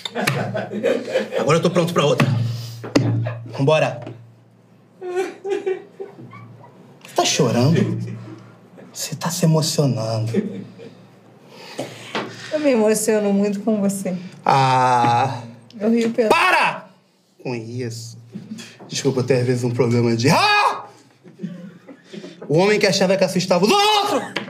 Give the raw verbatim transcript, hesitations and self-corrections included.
Agora eu tô pronto pra outra. Vambora. Você tá chorando? Você tá se emocionando. Eu me emociono muito com você. Ah... Eu rio pelo... Para! Com isso. Desculpa, eu tenho às vezes um problema de... Ah! O homem que achava que assustava os outros!